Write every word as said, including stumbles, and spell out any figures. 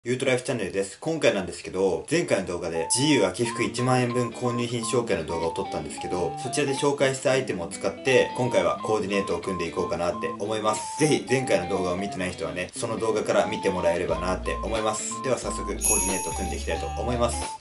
ユートライフチャンネルです。今回なんですけど、前回の動画で自由秋服いちまん円分購入品紹介の動画を撮ったんですけど、そちらで紹介したアイテムを使って、今回はコーディネートを組んでいこうかなって思います。ぜひ前回の動画を見てない人はね、その動画から見てもらえればなって思います。では早速コーディネートを組んでいきたいと思います。